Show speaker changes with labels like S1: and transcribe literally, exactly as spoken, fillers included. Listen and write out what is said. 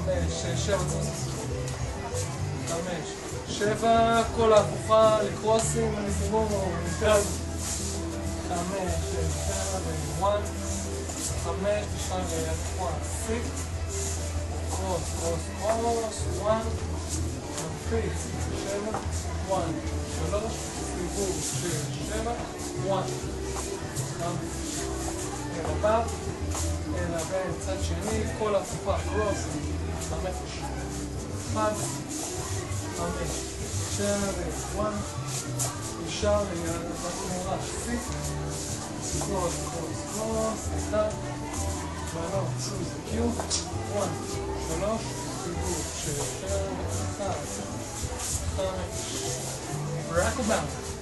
S1: חמש, שבע, חמש, שבע, כל ההפוכה לקרוסים, אני סגור, ניתן, חמש, שבע, ואחד, חמש, תשעה, ואחד, סיקס, קרוס, קרוס, קרוס, וואן, מפיס, שבע, וואן, שלוש, סיבוב של שבע, וואן, חמש, אל הבא, אל הבא, צד שני, כל ההפוכה, קרוס, חמש, אחד, חמש, שבע, וואן, תשעה, ואחד, סיקס, קרוס, קרוס, קרוס, אחד, שלוש, שוב זה קיו, וואן, שלוש, סיבוב של שבע, אחד, חמש, רק ובאונד.